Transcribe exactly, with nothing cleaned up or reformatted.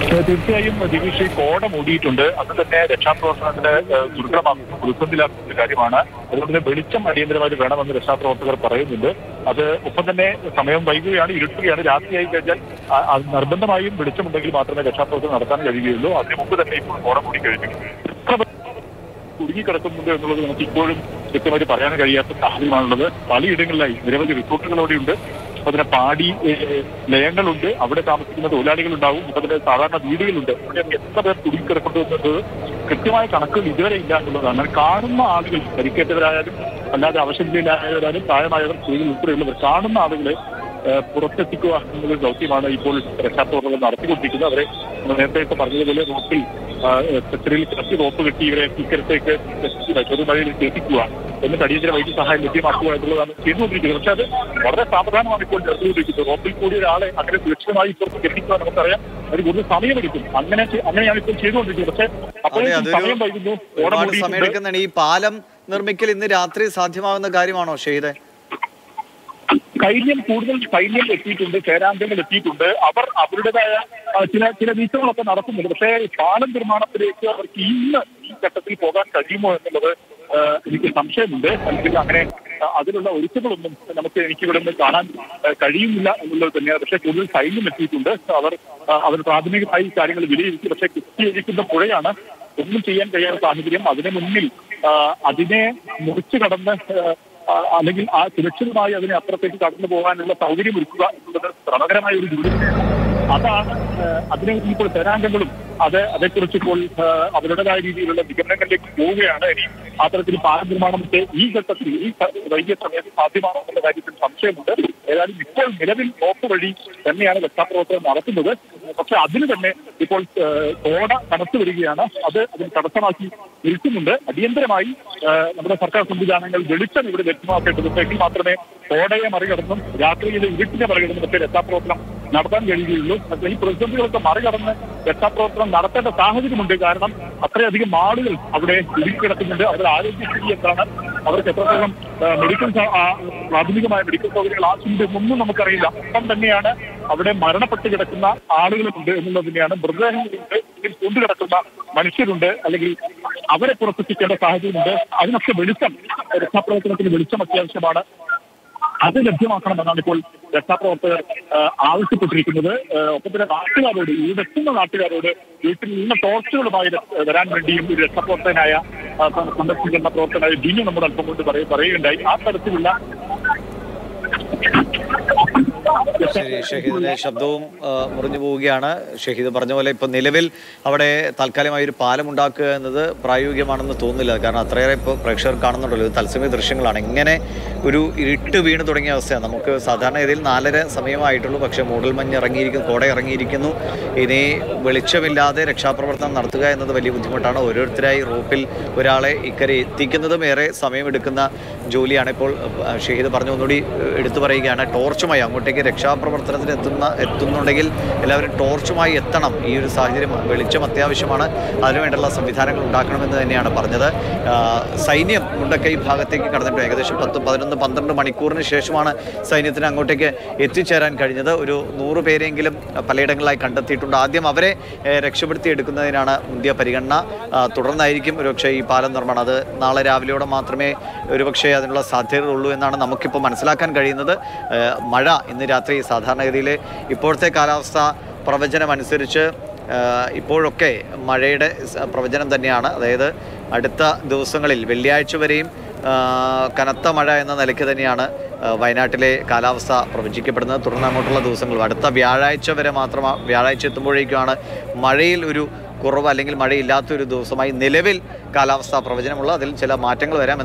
തീർച്ചയായും ദിവിഷ് കോട മൂടിയിട്ടുണ്ട്. അത് തന്നെ രക്ഷാപ്രവർത്തനത്തിന് ദുർഘടമാക്കുന്ന പ്രതിസന്ധിയിലാക്കുന്ന ഒരു കാര്യമാണ്. അതുകൊണ്ട് തന്നെ വെളിച്ചം അടിയന്തരമായിട്ട് വേണമെന്ന് രക്ഷാപ്രവർത്തകർ പറയുന്നുണ്ട്. അത് ഒപ്പം തന്നെ സമയം വൈകുകയാണ്, ഇരുട്ടുകയാണ്. രാത്രിയായി കഴിഞ്ഞാൽ നിർബന്ധമായും വെളിച്ചമുണ്ടെങ്കിൽ മാത്രമേ രക്ഷാപ്രവർത്തനം നടത്താൻ കഴിയുകയുള്ളൂ. അതിന് മുമ്പ് തന്നെ ഇപ്പോൾ കോട മൂടി കഴിഞ്ഞു. കുടുങ്ങിക്കിടക്കുന്നുണ്ട് എന്നുള്ളത് നമുക്ക് ഇപ്പോഴും വ്യക്തമായിട്ട് പറയാൻ കഴിയാത്ത സാഹചര്യമാണുള്ളത്. പലയിടങ്ങളിലായി നിരവധി റിസോർട്ടുകളോടെയുണ്ട്. അതിന് പാടി ലയങ്ങളുണ്ട്, അവിടെ താമസിക്കുന്ന തൊഴിലാളികളുണ്ടാവും, അതിന് സാധാരണ വീടുകളുണ്ട്. ഇവിടെ എത്ര പേർ കുടുങ്ങിക്കിടക്കുന്നു എന്നത് കൃത്യമായ കണക്കുകൾ ഇതുവരെ ഇല്ല എന്നുള്ളതാണ്. കാണുന്ന ആളുകൾ പരിക്കേറ്റവരായാലും അല്ലാതെ അവശനിലയിലായവരായാലും പ്രായമായവർ, സ്ത്രീകൾ ഉൾപ്പെടെയുള്ളവർ, കാണുന്ന ആളുകളെ പുറത്തെത്തിക്കുക എന്നൊരു ദൗത്യമാണ് ഇപ്പോൾ രക്ഷാപ്രവർത്തകർ നടത്തിക്കൊണ്ടിരിക്കുന്നത്. അവരെ നേരത്തെ പറഞ്ഞതുപോലെ റോപ്പിൽ സെക്ടറിൽ കത്തി റോപ്പ് കെട്ടി ഇവരെ ഇക്കരത്തേക്ക് ചെറുമഴയിലേക്ക് എത്തിക്കുക, എന്നിട്ട് അടിയന്തര വൈദ്യസഹായം ലഭ്യമാക്കുക എന്നുള്ളതാണ് ചെയ്തുകൊണ്ടിരിക്കുന്നത്. പക്ഷെ അത് വളരെ സാവധാനമാണ് ഇപ്പോൾ നടത്തിക്കൊണ്ടിരിക്കുന്നത്. റോപ്പിൽ കൂടി ഒരാളെ അങ്ങനെ സുരക്ഷിതമായി ഇപ്പുറത്തേക്ക് എത്തിക്കുക നമുക്കറിയാം, അത് കൂടുതൽ സമയമെടുക്കും. അങ്ങനെ അങ്ങനെയാണ് ഇപ്പോൾ ചെയ്തുകൊണ്ടിരിക്കുന്നത്. പക്ഷെ അപ്പോഴും സമയം വൈകുന്നു. സമയമെടുക്കുന്നതാണ്. ഈ പാലം നിർമ്മിക്കൽ ഇന്ന് രാത്രി സാധ്യമാകുന്ന കാര്യമാണോ ഷഹീദെ? സൈന്യം കൂടുതൽ സൈന്യം എത്തിയിട്ടുണ്ട്, സേനാംഗങ്ങൾ എത്തിയിട്ടുണ്ട്. അവർ അവരുടേതായ ചില ചില നീക്കങ്ങളൊക്കെ നടത്തുന്നുണ്ട്. പക്ഷേ പാലം നിർമ്മാണത്തിലേക്ക് അവർക്ക് ഇന്ന് ഈ ഘട്ടത്തിൽ പോകാൻ കഴിയുമോ എന്നുള്ളത് എനിക്ക് സംശയമുണ്ട്. അല്ലെങ്കിൽ അങ്ങനെ അതിനുള്ള ഒരുക്കങ്ങളൊന്നും നമുക്ക് എനിക്ക് ഇവിടെ നിന്ന് കാണാൻ കഴിയുന്നില്ല എന്നുള്ളത് തന്നെയാണ്. പക്ഷേ കൂടുതൽ സൈന്യം എത്തിയിട്ടുണ്ട്. അവർ അവർ പ്രാഥമികമായി കാര്യങ്ങൾ വിലയിരുത്തി. പക്ഷേ കുത്തിയൊഴിക്കുന്ന പുഴയാണ്, ഒന്നും ചെയ്യാൻ കഴിയാത്ത സാഹചര്യം. അതിന് മുന്നിൽ അതിനെ മുറിച്ചു കടന്ന് അല്ലെങ്കിൽ ആ സുരക്ഷിതമായി അതിനെ അപ്പുറത്തേക്ക് കടന്നു പോകാനുള്ള സൗകര്യം ഒരുക്കുക എന്നുള്ളത് ശ്രമകരമായ ഒരു ജോലി. അതാണ് അതിനെ ഇപ്പോൾ സേനാംഗങ്ങളും അത് അതേക്കുറിച്ച് ഇപ്പോൾ അവരുടേതായ രീതിയിലുള്ള നിഗമനങ്ങളിലേക്ക് പോവുകയാണ്. ഇനി അത്തരത്തിൽ പാലം നിർമ്മാണത്തെ ഈ ഘട്ടത്തിൽ ഈ വൈകിയ സമയത്ത് സാധ്യമാണോ എന്നുള്ള കാര്യത്തിൽ സംശയമുണ്ട്. ഏതായാലും ഇപ്പോൾ നിലവിൽ റോപ്പ് വഴി തന്നെയാണ് രക്ഷാപ്രവർത്തനം നടത്തുന്നത്. പക്ഷെ അതിന് തന്നെ ഇപ്പോൾ കോട കനത്തു വരികയാണ്. അത് അതിന് തടസ്സമാക്കി നിൽക്കുന്നുണ്ട്. അടിയന്തരമായി നമ്മുടെ സർക്കാർ സംവിധാനങ്ങൾ വെളിച്ചം ഇവിടെ ലഭ്യമാക്കേണ്ടതുണ്ടെങ്കിൽ മാത്രമേ കോടയെ മറികടന്നും രാത്രിയിലെ ഇരുട്ടിനെ മറികടന്നും ഒക്കെ രക്ഷാപ്രവർത്തനം നടത്താൻ കഴിയുകയുള്ളൂ. ഈ പ്രതിസന്ധികളൊക്കെ മറികടന്ന് രക്ഷാപ്രവർത്തനം നടത്തേണ്ട സാഹചര്യമുണ്ട്. കാരണം അത്രയധികം ആളുകൾ അവിടെ കുടുങ്ങിക്കിടക്കുന്നുണ്ട്. അവരുടെ ആരോഗ്യസ്ഥിതി എന്താണ്, അവർക്ക് എത്രത്തോളം മെഡിക്കൽ പ്രാഥമികമായ മെഡിക്കൽ സൗകര്യങ്ങൾ ആവശ്യമുണ്ട് ഒന്നും നമുക്കറിയില്ല. അപ്പം തന്നെയാണ് അവിടെ മരണപ്പെട്ട് കിടക്കുന്ന ആളുകളുണ്ട് എന്നുള്ളത് തന്നെയാണ്. മൃതദേഹങ്ങളുണ്ട്, ഇതിൽ കൊണ്ടുകിടക്കുന്ന മനുഷ്യരുണ്ട്, അല്ലെങ്കിൽ അവരെ പുറത്തെത്തിക്കേണ്ട സാഹചര്യമുണ്ട്. അതിനൊക്കെ വെളിച്ചം, രക്ഷാപ്രവർത്തനത്തിന് വെളിച്ചം അത്യാവശ്യമാണ്. അത് ലഭ്യമാക്കണമെന്നാണ് ഇപ്പോൾ രക്ഷാപ്രവർത്തകർ ആവശ്യപ്പെട്ടിരിക്കുന്നത്. ഒപ്പം തന്നെ നാട്ടുകാരോട്, ഇവിടെ എത്തുന്ന നാട്ടുകാരോട് വീട്ടിൽ നിന്ന് ടോർച്ചുകളുമായി വരാൻ വേണ്ടിയും ഒരു രക്ഷാപ്രവർത്തകനായ സന്ദർശിക്കുന്ന പ്രവർത്തകനായ ഡിനു നമ്മുടെ അല്പം കൊണ്ട് പറയുകയുണ്ടായി. ആ തരത്തിലുള്ള ശരി, ഷഹീദിന്റെ ശബ്ദവും മുറിഞ്ഞു പോവുകയാണ്. ഷഹീദ് പറഞ്ഞ പോലെ ഇപ്പൊ നിലവിൽ അവിടെ താൽക്കാലികമായി ഒരു പാലം ഉണ്ടാക്കുക എന്നത് പ്രായോഗികമാണെന്ന് തോന്നുന്നില്ല. കാരണം അത്രയേറെ ഇപ്പോൾ പ്രേക്ഷകർ കാണുന്നുണ്ടല്ലോ, തത്സമയ ദൃശ്യങ്ങളാണ്. ഇങ്ങനെ ഒരു ഇരുട്ട് വീണ് തുടങ്ങിയ അവസ്ഥയാണ്. നമുക്ക് സാധാരണ ഇതിൽ നാലര സമയമായിട്ടുള്ളൂ, പക്ഷെ മൂടൽമഞ്ഞ് ഇറങ്ങിയിരിക്കുന്നു, കോട ഇറങ്ങിയിരിക്കുന്നു. ഇനി വെളിച്ചമില്ലാതെ രക്ഷാപ്രവർത്തനം നടത്തുക എന്നത് വലിയ ബുദ്ധിമുട്ടാണ്. ഓരോരുത്തരായി റോപ്പിൽ ഒരാളെ ഇക്കരെ എത്തിക്കുന്നതും ഏറെ സമയമെടുക്കുന്ന ജോലിയാണ്. ഇപ്പോൾ ഷഹീദ് പറഞ്ഞു ഒന്നുകൂടി എടുത്തു പറയുകയാണ്, ടോർച്ചുമായി അങ്ങോട്ടേക്ക് രക്ഷാപ്രവർത്തനത്തിന് എത്തുന്ന എത്തുന്നുണ്ടെങ്കിൽ എല്ലാവരും ടോർച്ചുമായി എത്തണം. ഈ ഒരു സാഹചര്യം വെളിച്ചം അത്യാവശ്യമാണ്, അതിനുവേണ്ടുള്ള സംവിധാനങ്ങൾ ഉണ്ടാക്കണമെന്ന് തന്നെയാണ് പറഞ്ഞത്. സൈന്യം മുണ്ടക്കൈ ഭാഗത്തേക്ക് കടന്നിട്ട് ഏകദേശം പത്ത് പതിനൊന്ന് പന്ത്രണ്ട് മണിക്കൂറിന് ശേഷമാണ് സൈന്യത്തിന് അങ്ങോട്ടേക്ക് എത്തിച്ചേരാൻ കഴിഞ്ഞത്. ഒരു നൂറ് പേരെങ്കിലും പലയിടങ്ങളിലായി കണ്ടെത്തിയിട്ടുണ്ട്. ആദ്യം അവരെ രക്ഷപ്പെടുത്തി എടുക്കുന്നതിനാണ് മുന്തിയ പരിഗണന. തുടർന്നായിരിക്കും ഒരുപക്ഷെ ഈ പാലം നിർമ്മാണം. അത് നാളെ രാവിലെയോടെ മാത്രമേ ഒരുപക്ഷെ അതിനുള്ള സാധ്യതകളുള്ളൂ എന്നാണ് നമുക്കിപ്പോൾ മനസ്സിലാക്കാൻ കഴിയുന്നത്. മഴ ഇന്ന് രാത്രി സാധാരണഗതിയിൽ ഇപ്പോഴത്തെ കാലാവസ്ഥ പ്രവചനം അനുസരിച്ച് ഇപ്പോഴൊക്കെ മഴയുടെ പ്രവചനം തന്നെയാണ്. അതായത് അടുത്ത ദിവസങ്ങളിൽ വെള്ളിയാഴ്ച വരെയും കനത്ത മഴ എന്ന നിലയ്ക്ക് തന്നെയാണ് വയനാട്ടിലെ കാലാവസ്ഥ പ്രവചിക്കപ്പെടുന്നത്. തുടർന്ന് അങ്ങോട്ടുള്ള ദിവസങ്ങൾ അടുത്ത വ്യാഴാഴ്ച വരെ മാത്രമാണ്. വ്യാഴാഴ്ച എത്തുമ്പോഴേക്കുമാണ് മഴയിൽ ഒരു കുറവ് അല്ലെങ്കിൽ മഴയില്ലാത്തൊരു ദിവസമായി നിലവിൽ കാലാവസ്ഥാ പ്രവചനമുള്ള. അതിൽ ചില മാറ്റങ്ങൾ വരാം.